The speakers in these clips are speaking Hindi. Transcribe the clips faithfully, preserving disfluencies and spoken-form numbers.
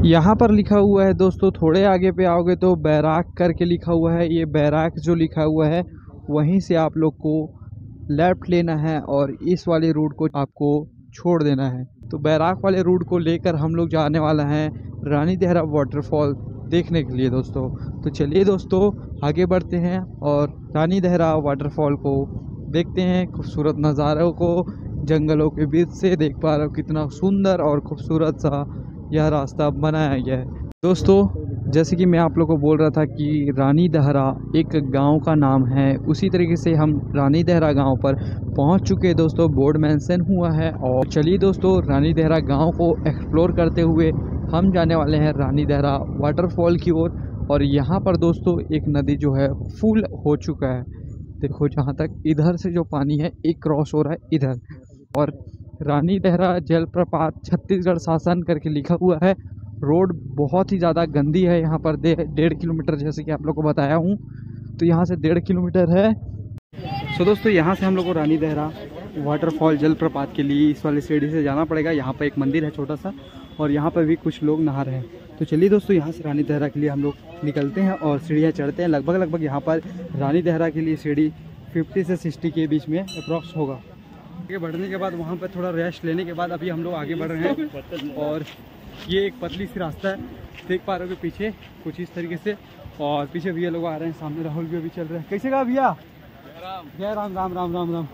यहाँ पर लिखा हुआ है दोस्तों, थोड़े आगे पे आओगे तो बैराक करके लिखा हुआ है। ये बैराक जो लिखा हुआ है वहीं से आप लोग को लेफ़्ट लेना है और इस वाले रूट को आपको छोड़ देना है। तो बैराक वाले रूट को लेकर हम लोग जाने वाला हैं रानी देहरा वाटरफॉल देखने के लिए दोस्तों। तो चलिए दोस्तों आगे बढ़ते हैं और रानी देहरा वाटरफॉल को देखते हैं, खूबसूरत नज़ारों को जंगलों के बीच से देख पा रहे हो कितना सुंदर और खूबसूरत सा यह रास्ता बनाया गया है दोस्तों। जैसे कि मैं आप लोगों को बोल रहा था कि रानी देहरा एक गांव का नाम है, उसी तरीके से हम रानी देहरा गांव पर पहुंच चुके हैं दोस्तों। बोर्ड मेंशन हुआ है और चलिए दोस्तों रानी देहरा गांव को एक्सप्लोर करते हुए हम जाने वाले हैं रानी देहरा वाटरफॉल की ओर। और, और यहाँ पर दोस्तों एक नदी जो है फुल हो चुका है। देखो जहाँ तक इधर से जो पानी है एक क्रॉस हो रहा है इधर। और रानी देहरा जलप्रपात छत्तीसगढ़ शासन करके लिखा हुआ है। रोड बहुत ही ज़्यादा गंदी है यहाँ पर, डेढ़ किलोमीटर जैसे कि आप लोग को बताया हूँ, तो यहाँ से डेढ़ किलोमीटर है। सो दोस्तों यहाँ से हम लोग को रानी देहरा वाटरफॉल जलप्रपात के लिए इस वाली सीढ़ी से जाना पड़ेगा। यहाँ पर एक मंदिर है छोटा सा और यहाँ पर भी कुछ लोग नहा रहे हैं। तो चलिए दोस्तों यहाँ से रानी देहरा के लिए हम लोग निकलते हैं और सीढ़ियाँ चढ़ते हैं। लगभग लगभग यहाँ पर रानी देहरा के लिए सीढ़ी पचास से साठ के बीच में अप्रॉक्स होगा। आगे बढ़ने के बाद वहाँ पर थोड़ा रेस्ट लेने के बाद अभी हम लोग आगे बढ़ रहे हैं। और ये एक पतली सी रास्ता है, देख पा रहे हो पीछे कुछ इस तरीके से। और पीछे भैया लोग आ रहे हैं, सामने राहुल भी अभी चल रहे हैं। कैसे का भैया? जय Ram Ram Ram Ram Ram.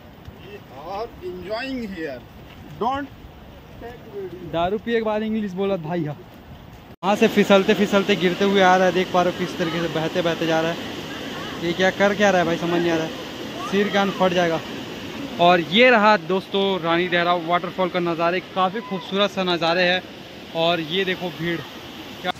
Enjoying here, don't दारू पिए के बाद इंग्लिश बोला भाई। वहाँ से फिसलते फिसलते गिरते हुए आ रहा है, देख पा रहे हो किस तरीके से बहते बहते जा रहा है। ये क्या कर क्या रहा है भाई, समझ नहीं आ रहा है, सिर कान फट जाएगा। और ये रहा दोस्तों रानी देहरा वाटरफॉल का नज़ारे, काफ़ी खूबसूरत सा नज़ारे है। और ये देखो भीड़ क्या।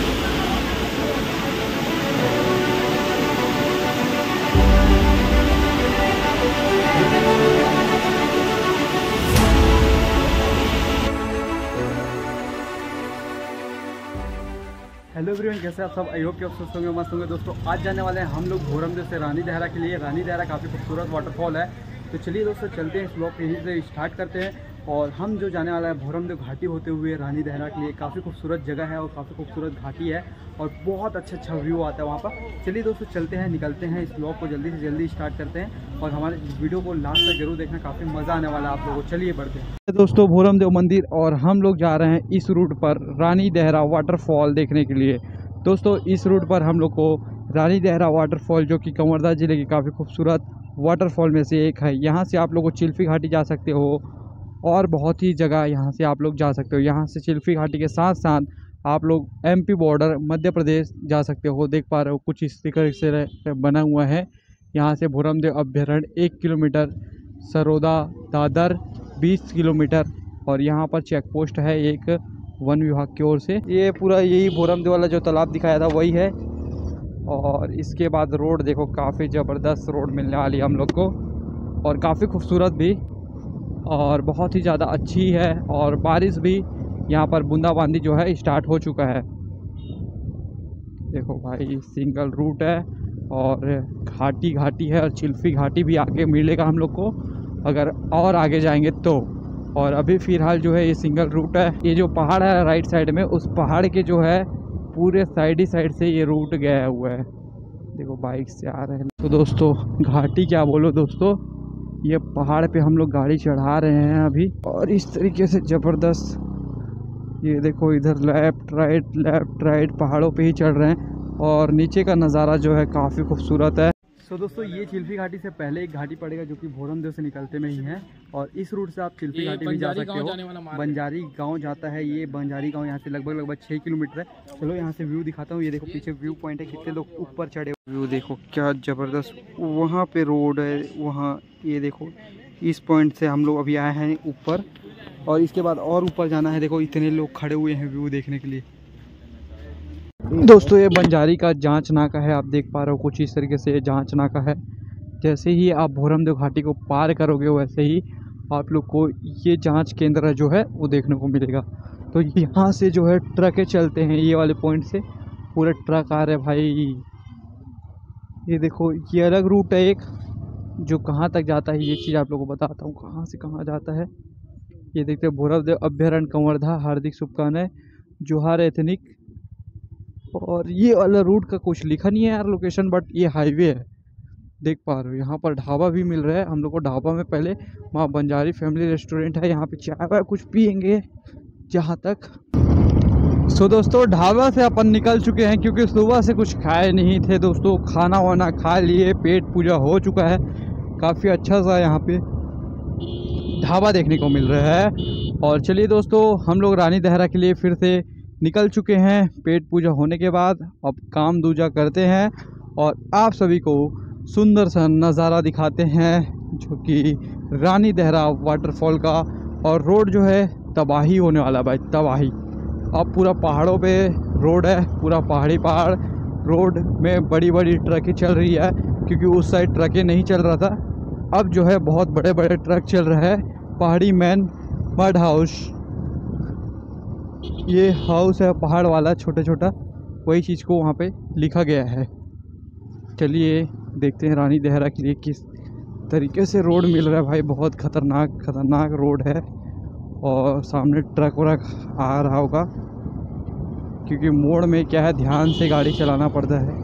हेलो एवरीवन, कैसे आप सब? आई होप कि आप स्वस्थ होंगे, मस्त होंगे दोस्तों। आज जाने वाले हैं हम लोग भोरमदेव से रानी देहरा के लिए। रानी देहरा काफ़ी खूबसूरत वाटरफॉल है। तो चलिए दोस्तों चलते हैं, इस ब्लॉग यहीं से स्टार्ट करते हैं। और हम जो जाने वाला है भोरमदेव घाटी होते हुए रानी देहरा के लिए, काफ़ी खूबसूरत जगह है और काफ़ी खूबसूरत घाटी है और बहुत अच्छा अच्छा व्यू आता है वहाँ पर। चलिए दोस्तों चलते हैं, निकलते हैं, इस ब्लॉग को जल्दी से जल्दी स्टार्ट करते हैं और हमारे वीडियो को लास्ट तक जरूर देखना, काफ़ी मज़ा आने वाला है आप लोगों को। चलिए बढ़ते हैं दोस्तों भोरमदेव मंदिर और हम लोग जा रहे हैं इस रूट पर रानी देहरा वाटरफॉल देखने के लिए। दोस्तों इस रूट पर हम लोग को रानी देहरा वाटरफॉल जो कि कंवरदा ज़िले की काफ़ी खूबसूरत वाटरफॉल में से एक है। यहाँ से आप लोग को चिल्फी घाटी जा सकते हो और बहुत ही जगह यहाँ से आप लोग जा सकते हो। यहाँ से चिल्फी घाटी के साथ साथ आप लोग एमपी बॉर्डर मध्य प्रदेश जा सकते हो। देख पा रहे हो कुछ इस तरीके से बना हुआ है। यहाँ से भोरमदेव अभ्यारण्य एक किलोमीटर, सरोदा दादर बीस किलोमीटर और यहाँ पर चेक पोस्ट है एक वन विभाग की ओर से। ये पूरा यही भोरमदेव वाला जो तालाब दिखाया था वही है। और इसके बाद रोड देखो, काफ़ी ज़बरदस्त रोड मिलने वाली है हम लोग को और काफ़ी खूबसूरत भी और बहुत ही ज़्यादा अच्छी है। और बारिश भी यहाँ पर बूंदाबांदी जो है स्टार्ट हो चुका है। देखो भाई सिंगल रूट है और घाटी घाटी है और चिल्फी घाटी भी आगे मिलेगा हम लोग को अगर और आगे जाएंगे तो। और अभी फ़िलहाल जो है ये सिंगल रूट है। ये जो पहाड़ है राइट साइड में, उस पहाड़ के जो है पूरे साइड ही साइड से ये रूट गया हुआ है। देखो बाइक से आ रहे हैं। तो दोस्तों घाटी क्या बोलो दोस्तों, ये पहाड़ पे हम लोग गाड़ी चढ़ा रहे हैं अभी और इस तरीके से ज़बरदस्त। ये देखो इधर लेफ्ट राइट लेफ्ट राइट पहाड़ों पे ही चढ़ रहे हैं और नीचे का नज़ारा जो है काफ़ी खूबसूरत है। सो so, दोस्तों ये चिल्फी घाटी से पहले एक घाटी पड़ेगा जो कि भोरमदेव से निकलते में ही है और इस रूट से आप चिल्फी घाटी भी जा सकते हो। बंजारी गांव जाता है ये, बंजारी गांव यहाँ से लगभग लगभग छः किलोमीटर है। चलो यहाँ से व्यू दिखाता हूँ। ये देखो पीछे व्यू पॉइंट है, कितने लोग ऊपर चढ़े। व्यू देखो क्या ज़बरदस्त, वहाँ पे रोड है वहाँ। ये देखो इस पॉइंट से हम लोग अभी आए हैं ऊपर और इसके बाद और ऊपर जाना है। देखो इतने लोग खड़े हुए हैं व्यू देखने के लिए। दोस्तों ये बंजारी का जांच नाका है, आप देख पा रहे हो कुछ इस तरीके से जांच नाका है। जैसे ही आप भोरमदेव घाटी को पार करोगे वैसे ही आप लोग को ये जांच केंद्र जो है वो देखने को मिलेगा। तो यहाँ से जो है ट्रकें चलते हैं, ये वाले पॉइंट से पूरे ट्रक आ रहे हैं भाई। ये देखो ये अलग रूट है एक जो कहाँ तक जाता है, ये चीज़ आप लोगों को बताता हूँ कहाँ से कहाँ जाता है। ये देखते हैं भोरमदेव अभ्यारण्य कंवरदा, हार्दिक शुभकामनाएं। जोहार एथनिक। और ये वाला रूट का कुछ लिखा नहीं है यार लोकेशन, बट ये हाईवे है, देख पा रहे हो। यहाँ पर ढाबा भी मिल रहा है हम लोग को। ढाबा में पहले माँ बंजारी फैमिली रेस्टोरेंट है, यहाँ पे चाय वाय कुछ पियेंगे जहाँ तक। सो दोस्तों ढाबा से अपन निकल चुके हैं क्योंकि सुबह से कुछ खाए नहीं थे दोस्तों। खाना वाना खा लिए, पेट पूजा हो चुका है। काफ़ी अच्छा सा यहाँ पे ढाबा देखने को मिल रहा है। और चलिए दोस्तों हम लोग रानी दहरा के लिए फिर से निकल चुके हैं पेट पूजा होने के बाद। अब काम दूजा करते हैं और आप सभी को सुंदर सा नज़ारा दिखाते हैं जो कि रानी दहरा वाटरफॉल का। और रोड जो है तबाही होने वाला भाई, तबाही। अब पूरा पहाड़ों पे रोड है, पूरा पहाड़ी पहाड़। रोड में बड़ी बड़ी ट्रकें चल रही है क्योंकि उस साइड ट्रकें नहीं चल रहा था, अब जो है बहुत बड़े बड़े ट्रक चल रहा है। पहाड़ी मैन मड हाउस, ये हाउस है पहाड़ वाला छोटा छोटा, वही चीज़ को वहाँ पे लिखा गया है। चलिए देखते हैं रानी दहरा के लिए किस तरीके से रोड मिल रहा है भाई। बहुत ख़तरनाक ख़तरनाक रोड है और सामने ट्रक व्रक आ रहा होगा क्योंकि मोड़ में क्या है ध्यान से गाड़ी चलाना पड़ता है।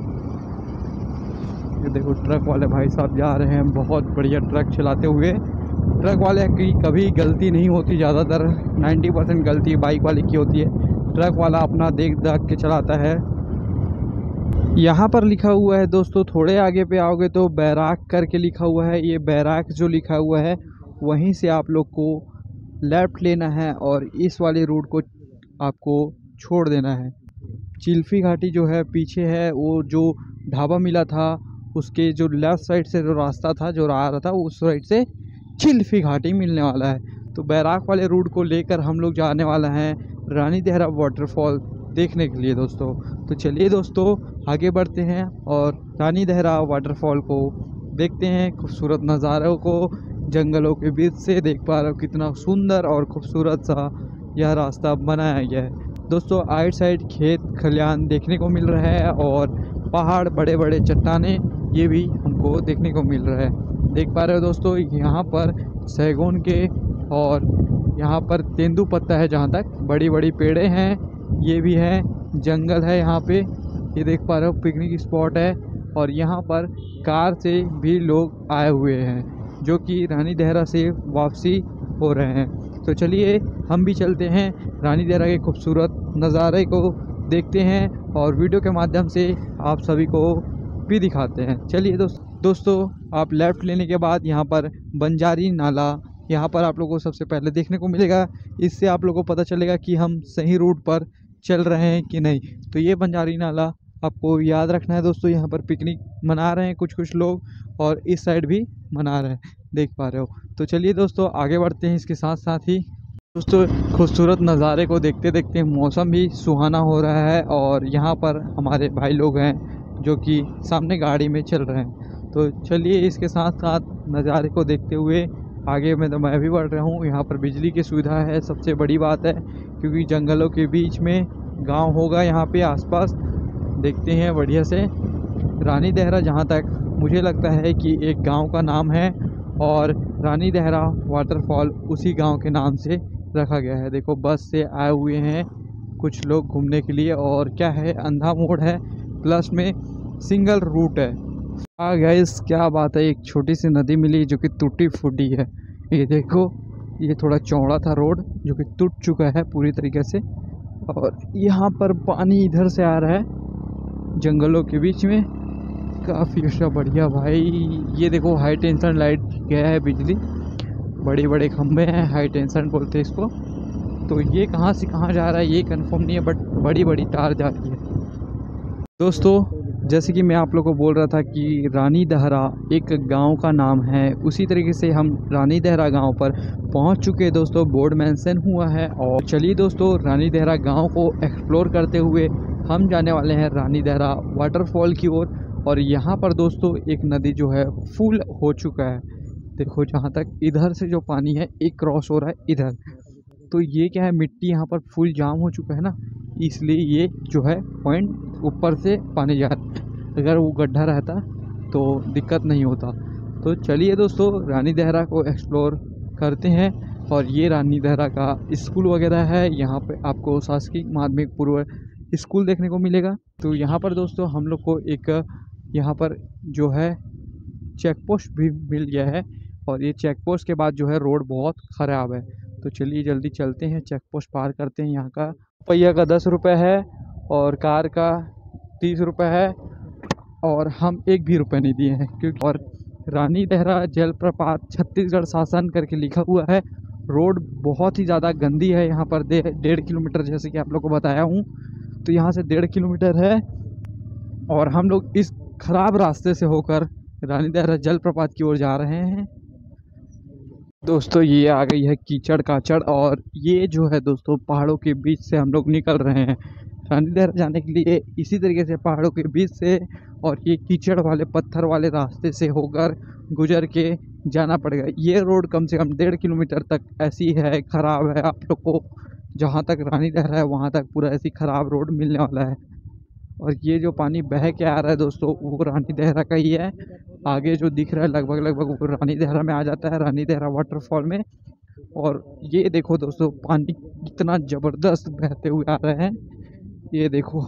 ये देखो ट्रक वाले भाई साहब जा रहे हैं बहुत बढ़िया ट्रक चलाते हुए। ट्रक वाले की कभी गलती नहीं होती, ज़्यादातर नब्बे परसेंट गलती बाइक वाले की होती है। ट्रक वाला अपना देख दाख के चलाता है। यहाँ पर लिखा हुआ है दोस्तों, थोड़े आगे पे आओगे तो बैराक करके लिखा हुआ है। ये बैराक जो लिखा हुआ है वहीं से आप लोग को लेफ़्ट लेना है और इस वाले रूट को आपको छोड़ देना है। चिल्फी घाटी जो है पीछे है, वो जो ढाबा मिला था उसके जो लेफ़्ट साइड से जो रास्ता था जो आ रहा था उस साइड से चिल्फी घाटी मिलने वाला है। तो बैराक वाले रूट को लेकर हम लोग जाने वाला हैं रानी दहरा वाटरफॉल देखने के लिए दोस्तों। तो चलिए दोस्तों आगे बढ़ते हैं और रानी दहरा वाटरफॉल को देखते हैं, खूबसूरत नज़ारों को जंगलों के बीच से देख पा रहे हो। कितना सुंदर और खूबसूरत सा यह रास्ता बनाया गया है दोस्तों। आइट साइड खेत खलियान देखने को मिल रहा है और पहाड़, बड़े बड़े चट्टाने, ये भी हमको देखने को मिल रहा है। देख पा रहे हो दोस्तों यहाँ पर सैगोन के और यहाँ पर तेंदुपत्ता है, जहाँ तक बड़ी बड़ी पेड़े हैं ये भी हैं। जंगल है यहाँ पे, ये देख पा रहे हो पिकनिक स्पॉट है। और यहाँ पर कार से भी लोग आए हुए हैं जो कि रानी दहरा से वापसी हो रहे हैं। तो चलिए हम भी चलते हैं रानी दहरा के खूबसूरत नज़ारे को देखते हैं और वीडियो के माध्यम से आप सभी को भी दिखाते हैं। चलिए दोस्त दोस्तों आप लेफ़्ट लेने के बाद यहाँ पर बंजारी नाला यहाँ पर आप लोगों को सबसे पहले देखने को मिलेगा। इससे आप लोगों को पता चलेगा कि हम सही रूट पर चल रहे हैं कि नहीं। तो ये बंजारी नाला आपको याद रखना है दोस्तों। यहाँ पर पिकनिक मना रहे हैं कुछ कुछ लोग और इस साइड भी मना रहे हैं, देख पा रहे हो। तो चलिए दोस्तों आगे बढ़ते हैं। इसके साथ साथ ही दोस्तों खूबसूरत नज़ारे को देखते देखते मौसम भी सुहाना हो रहा है और यहाँ पर हमारे भाई लोग हैं जो कि सामने गाड़ी में चल रहे हैं। तो चलिए इसके साथ साथ नज़ारे को देखते हुए आगे में तो मैं भी बढ़ रहा हूँ। यहाँ पर बिजली की सुविधा है, सबसे बड़ी बात है, क्योंकि जंगलों के बीच में गांव होगा यहाँ पे आसपास। देखते हैं बढ़िया से रानी दहरा, जहाँ तक मुझे लगता है कि एक गांव का नाम है और रानी दहरा वाटरफॉल उसी गांव के नाम से रखा गया है। देखो बस से आए हुए हैं कुछ लोग घूमने के लिए और क्या है अंधा मोड़ है, प्लस में सिंगल रूट है। आ गाइस क्या बात है, एक छोटी सी नदी मिली जो कि टूटी फूटी है। ये देखो ये थोड़ा चौड़ा था रोड जो कि टूट चुका है पूरी तरीके से। और यहाँ पर पानी इधर से आ रहा है जंगलों के बीच में, काफ़ी अच्छा बढ़िया भाई। ये देखो हाई टेंशन लाइट गया है, बिजली, बड़े बड़े खंभे हैं, हाई टेंशन बोलते हैं इसको। तो ये कहाँ से कहाँ जा रहा है ये कंफर्म नहीं है, बट बड़ी बड़ी तार जा रही है दोस्तों। जैसे कि मैं आप लोगों को बोल रहा था कि रानी दहरा एक गांव का नाम है, उसी तरीके से हम रानी दहरा गांव पर पहुंच चुके हैं दोस्तों। बोर्ड मेंशन हुआ है और चलिए दोस्तों रानी दहरा गांव को एक्सप्लोर करते हुए हम जाने वाले हैं रानी दहरा वाटरफॉल की ओर। और यहाँ पर दोस्तों एक नदी जो है फुल हो चुका है। देखो जहाँ तक इधर से जो पानी है एक क्रॉस हो रहा है इधर, तो ये क्या है मिट्टी यहाँ पर फुल जाम हो चुका है ना, इसलिए ये जो है पॉइंट ऊपर से पानी जा रहा है। अगर वो गड्ढा रहता तो दिक्कत नहीं होता। तो चलिए दोस्तों रानी दहरा को एक्सप्लोर करते हैं और ये रानी दहरा का स्कूल वगैरह है। यहाँ पे आपको शासकीय माध्यमिक पूर्व स्कूल देखने को मिलेगा। तो यहाँ पर दोस्तों हम लोग को एक यहाँ पर जो है चेक पोस्ट भी मिल गया है, और ये चेक पोस्ट के बाद जो है रोड बहुत ख़राब है। तो चलिए जल्दी चलते हैं, चेक पोस्ट पार करते हैं। यहाँ का पहिया का दस रुपये है और कार का तीस रुपये है, और हम एक भी रुपये नहीं दिए हैं क्योंकि और रानी दहरा जलप्रपात छत्तीसगढ़ शासन करके लिखा हुआ है। रोड बहुत ही ज़्यादा गंदी है यहाँ पर, दे डेढ़ किलोमीटर जैसे कि आप लोग को बताया हूँ। तो यहाँ से डेढ़ किलोमीटर है और हम लोग इस ख़राब रास्ते से होकर रानी दहरा जलप्रपात की ओर जा रहे हैं। दोस्तों ये आ गई है कीचड़ काचड़, और ये जो है दोस्तों पहाड़ों के बीच से हम लोग निकल रहे हैं रानी दहरा जाने के लिए। इसी तरीके से पहाड़ों के बीच से और ये कीचड़ वाले पत्थर वाले रास्ते से होकर गुजर के जाना पड़ेगा। ये रोड कम से कम डेढ़ किलोमीटर तक ऐसी है, ख़राब है। आप लोग को जहाँ तक रानी दहरा है वहाँ तक पूरा ऐसी ख़राब रोड मिलने वाला है। और ये जो पानी बह के आ रहा है दोस्तों वो रानी दहरा का ही है। आगे जो दिख रहा है लगभग लगभग वो रानी दहरा में आ जाता है, रानी दहरा वाटरफॉल में। और ये देखो दोस्तों पानी कितना ज़बरदस्त बहते हुए आ रहे हैं, ये देखो।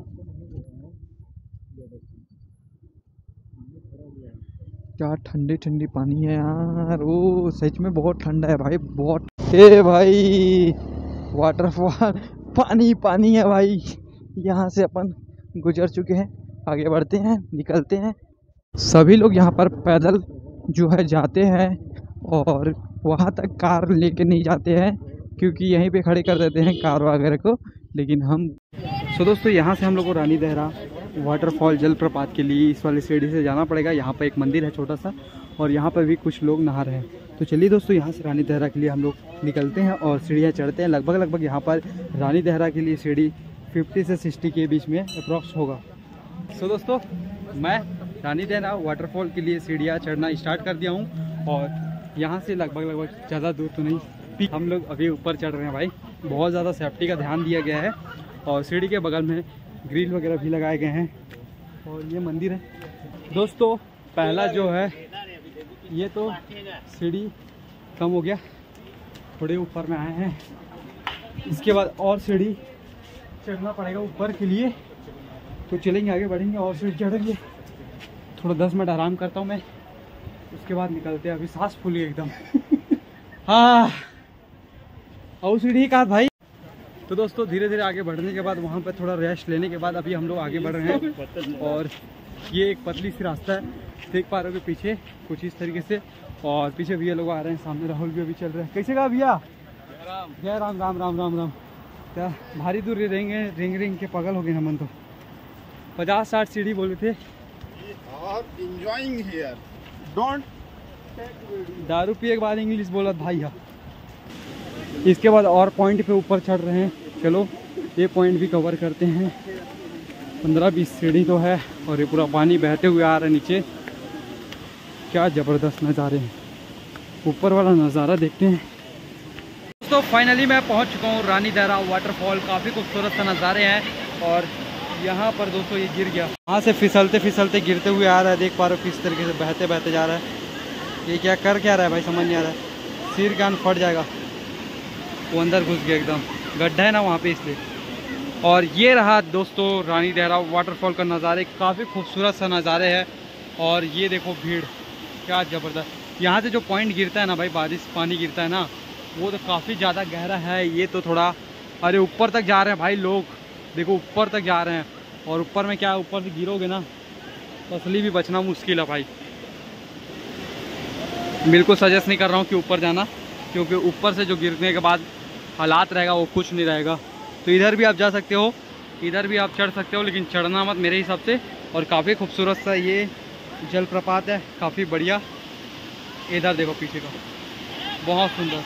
क्या ठंडी ठंडी पानी है यार, वो सच में बहुत ठंडा है भाई, बहुत। हे भाई वाटरफॉल, पानी पानी है भाई। यहाँ से अपन गुजर चुके हैं, आगे बढ़ते हैं, निकलते हैं। सभी लोग यहाँ पर पैदल जो है जाते हैं और वहाँ तक कार लेके नहीं जाते हैं क्योंकि यहीं पे खड़े कर देते हैं कार वगैरह को। लेकिन हम सो दोस्तों यहाँ से हम लोग को रानी दहरा वाटरफॉल जलप्रपात के लिए इस वाली सीढ़ी से जाना पड़ेगा। यहाँ पर एक मंदिर है छोटा सा, और यहाँ पर भी कुछ लोग नहा रहे हैं। तो चलिए दोस्तों यहाँ से रानी दहरा के लिए हम लोग निकलते हैं और सीढ़ियाँ चढ़ते हैं। लगभग लगभग यहाँ पर रानी दहरा के लिए सीढ़ी पचास से साठ के बीच में अप्रॉक्स होगा। सो दोस्तों मैं रानी दहरा वाटरफॉल के लिए सीढ़ियाँ चढ़ना स्टार्ट कर दिया हूँ, और यहाँ से लगभग लगभग ज़्यादा दूर तो नहीं, हम लोग अभी ऊपर चढ़ रहे हैं भाई। बहुत ज़्यादा सेफ्टी का ध्यान दिया गया है, और सीढ़ी के बगल में ग्रिल वगैरह भी लगाए गए हैं, और ये मंदिर है दोस्तों। पहला जो है ये तो सीढ़ी कम हो गया, थोड़े ऊपर में आए हैं। इसके बाद और सीढ़ी चढ़ना पड़ेगा ऊपर के लिए, तो चलेंगे आगे बढ़ेंगे और सीढ़ी चढ़ेंगे। थोड़ा दस मिनट आराम करता हूँ मैं, उसके बाद निकलते हैं। अभी सांस फूल गई एकदम। हाँ और सीढ़ी का भाई। तो दोस्तों धीरे धीरे आगे बढ़ने के बाद वहाँ पर थोड़ा रेस्ट लेने के बाद अभी हम लोग आगे बढ़ रहे हैं, और ये एक पतली सी रास्ता है, देख पा रहे हो पीछे कुछ इस तरीके से। और पीछे भैया लोग आ रहे हैं, सामने राहुल भी अभी चल रहे हैं। कैसे का भैया? जय राम राम राम राम राम। क्या भारी दूर रहेंगे, रिंग रिंग के पगल हो गए हमन। तो पचास साठ सीढ़ी बोले थे। दारू पिए के बाद इंग्लिश बोला भाई। हाँ इसके बाद और पॉइंट पे ऊपर चढ़ रहे हैं। चलो ये पॉइंट भी कवर करते हैं। पंद्रह बीस सीढ़ी तो है, और ये पूरा पानी बहते हुए आ रहा है नीचे। क्या ज़बरदस्त नज़ारे हैं, ऊपर वाला नज़ारा देखते हैं। दोस्तों फाइनली मैं पहुंच चुका हूँ रानी दहरा वाटरफॉल। काफ़ी खूबसूरत सा नज़ारे हैं, और यहाँ पर दोस्तों ये गिर गया, वहाँ से फिसलते फिसलते गिरते हुए आ रहा है। देख पा रहे हो किस तरीके से बहते बहते जा रहा है। ये क्या कर क्या रहा है भाई, समझ नहीं आ रहा है। सिर कान फट जाएगा, वो अंदर घुस गया एकदम, गड्ढा है ना वहाँ पे इसलिए। और ये रहा दोस्तों रानी दहरा वाटरफॉल का नज़ारे, काफ़ी खूबसूरत सा नज़ारे है। और ये देखो भीड़, क्या ज़बरदस्त। यहाँ से जो पॉइंट गिरता है ना भाई, बारिश पानी गिरता है ना, वो तो काफ़ी ज़्यादा गहरा है। ये तो थोड़ा, अरे ऊपर तक जा रहे हैं भाई लोग, देखो ऊपर तक जा रहे हैं। और ऊपर में क्या है, ऊपर से गिरोगे ना तो असली भी बचना मुश्किल है भाई। बिल्कुल सजेस्ट नहीं कर रहा हूँ कि ऊपर जाना, क्योंकि ऊपर से जो गिरने के बाद हालात रहेगा वो कुछ नहीं रहेगा। तो इधर भी आप जा सकते हो, इधर भी आप चढ़ सकते हो, लेकिन चढ़ना मत मेरे हिसाब से। और काफ़ी खूबसूरत सा ये जलप्रपात है, काफ़ी बढ़िया। इधर देखो पीछे का, बहुत सुंदर,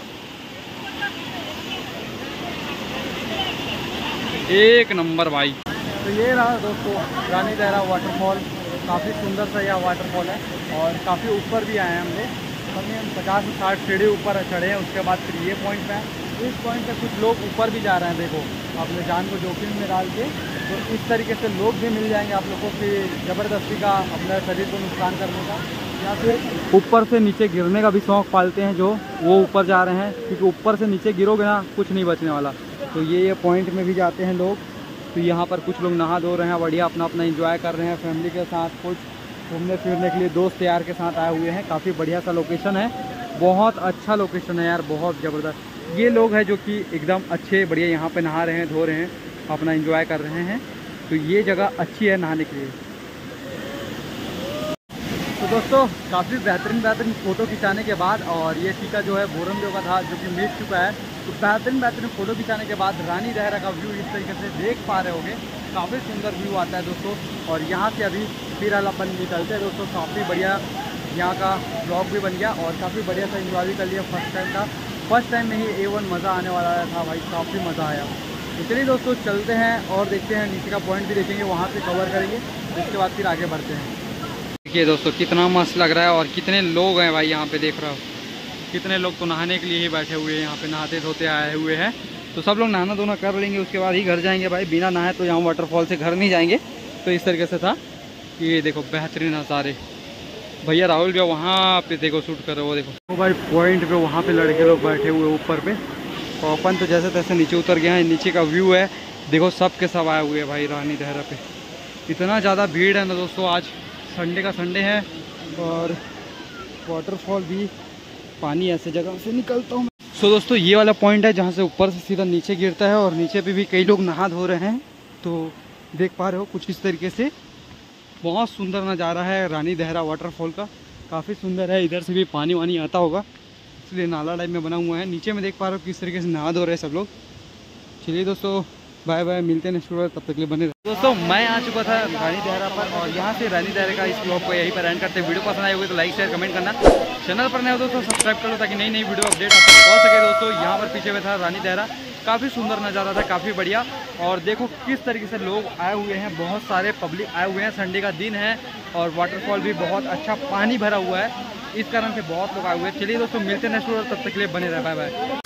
एक नंबर भाई। तो ये रहा दोस्तों रानी दहरा वाटरफॉल। काफ़ी सुंदर सा यह वाटरफॉल है, और काफ़ी ऊपर भी आए हैं हम लोग। हमने हम पचास से साठ सीढ़ी ऊपर चढ़े हैं। उसके बाद फिर ये पॉइंट पे है। इस पॉइंट पे कुछ लोग ऊपर भी जा रहे हैं। देखो अपने जान को जोखिम में डाल के, तो इस तरीके से लोग भी मिल जाएंगे आप लोगों को कि ज़बरदस्ती का अपने शरीर को नुकसान करने का। या फिर ऊपर से नीचे गिरने का भी शौक़ पालते हैं जो, वो ऊपर जा रहे हैं, क्योंकि ऊपर से नीचे गिरोगे ना कुछ नहीं बचने वाला। तो ये ये पॉइंट में भी जाते हैं लोग। तो यहाँ पर कुछ लोग नहा धो रहे हैं, बढ़िया अपना अपना एंजॉय कर रहे हैं फैमिली के साथ, कुछ घूमने फिरने के लिए दोस्त यार के साथ आए हुए हैं। काफ़ी बढ़िया सा लोकेशन है, बहुत अच्छा लोकेशन है यार, बहुत ज़बरदस्त। ये लोग हैं जो कि एकदम अच्छे बढ़िया यहाँ पे नहा रहे हैं, धो रहे हैं, अपना एंजॉय कर रहे हैं। तो ये जगह अच्छी है नहाने के लिए। तो दोस्तों काफ़ी बेहतरीन बेहतरीन फ़ोटो खिंचाने के बाद, और ये टीका जो है बोरमदेव का था जो कि मिट चुका है, तो बेहतरीन बेहतरीन फ़ोटो खिंचाने के बाद रानी दहरा का व्यू इस तरीके से देख पा रहे होंगे। काफ़ी सुंदर व्यू आता है दोस्तों। और यहाँ से अभी फिर अपन निकलते हैं दोस्तों। काफ़ी बढ़िया यहाँ का ब्लॉग भी बन गया और काफ़ी बढ़िया सा एंजॉय भी कर लिया फर्स्ट टाइम का। फर्स्ट टाइम में ही ए वन मज़ा आने वाला था भाई, काफ़ी मज़ा आया। तो चलिए दोस्तों चलते हैं और देखते हैं, नीचे का पॉइंट भी देखेंगे, वहाँ से कवर करेंगे, उसके बाद फिर आगे बढ़ते हैं। देखिए दोस्तों कितना मस्त लग रहा है और कितने लोग हैं भाई यहाँ पे, देख रहा हो कितने लोग तो नहाने के लिए ही बैठे हुए हैं, यहाँ पे नहाते धोते आए हुए हैं। तो सब लोग नहाना धोना कर लेंगे, उसके बाद ही घर जाएंगे भाई, बिना नहाए तो यहाँ वाटरफॉल से घर नहीं जाएंगे। तो इस तरीके से था। ये देखो बेहतरीन नज़ारे, भैया राहुल भी वहाँ पे देखो शूट कर रहे हो, वो देखो वो भाई पॉइंट पे वहाँ पे लड़के लोग बैठे हुए ऊपर पे। और अपन तो जैसे तैसे नीचे उतर गए हैं। नीचे का व्यू है देखो, सब के सब आए हुए हैं भाई रानी दहरा पे। इतना ज़्यादा भीड़ है ना दोस्तों, आज संडे का संडे है और वाटरफॉल भी, पानी ऐसे जगह से निकलता हूँ। सो दोस्तों ये वाला पॉइंट है जहाँ से ऊपर से सीधा नीचे गिरता है, और नीचे पे भी कई लोग नहा धो रहे हैं। तो देख पा रहे हो कुछ इस तरीके से, बहुत सुंदर नज़ारा है रानी दहरा वाटरफॉल का, काफ़ी सुंदर है। इधर से भी पानी वानी आता होगा, इसलिए नाला टाइप में बना हुआ है। नीचे में देख पा रहे हो किस तरीके से नहा धो रहे हैं सब लोग। चलिए दोस्तों बाय बाय, मिलते हैं नेक्स्ट वीडियो, तब तक के लिए बने रहे। दोस्तों मैं आ चुका था रानी दहरा पर, और यहाँ से रानी दहरा का इस ब्लॉग को यहीं पर एंड करते हैं। वीडियो पसंद आए हुए तो लाइक शेयर कमेंट करना, चैनल पर नए हो दोस्तों सब्सक्राइब कर लो ताकि नई नई वीडियो अपडेट आप तक पहुँच सके। दोस्तों यहाँ पर पीछे में था रानी दहरा, काफ़ी सुंदर नज़ारा था, काफ़ी बढ़िया। और देखो किस तरीके से लोग आए हुए हैं, बहुत सारे पब्लिक आए हुए हैं, संडे का दिन है और वाटरफॉल भी बहुत अच्छा पानी भरा हुआ है, इस कारण से बहुत लोग आए हुए हैं। चलिए दोस्तों मिलते हैं नेक्स्ट वीडियो, तब तक के लिए बने रहे, बाय बाय।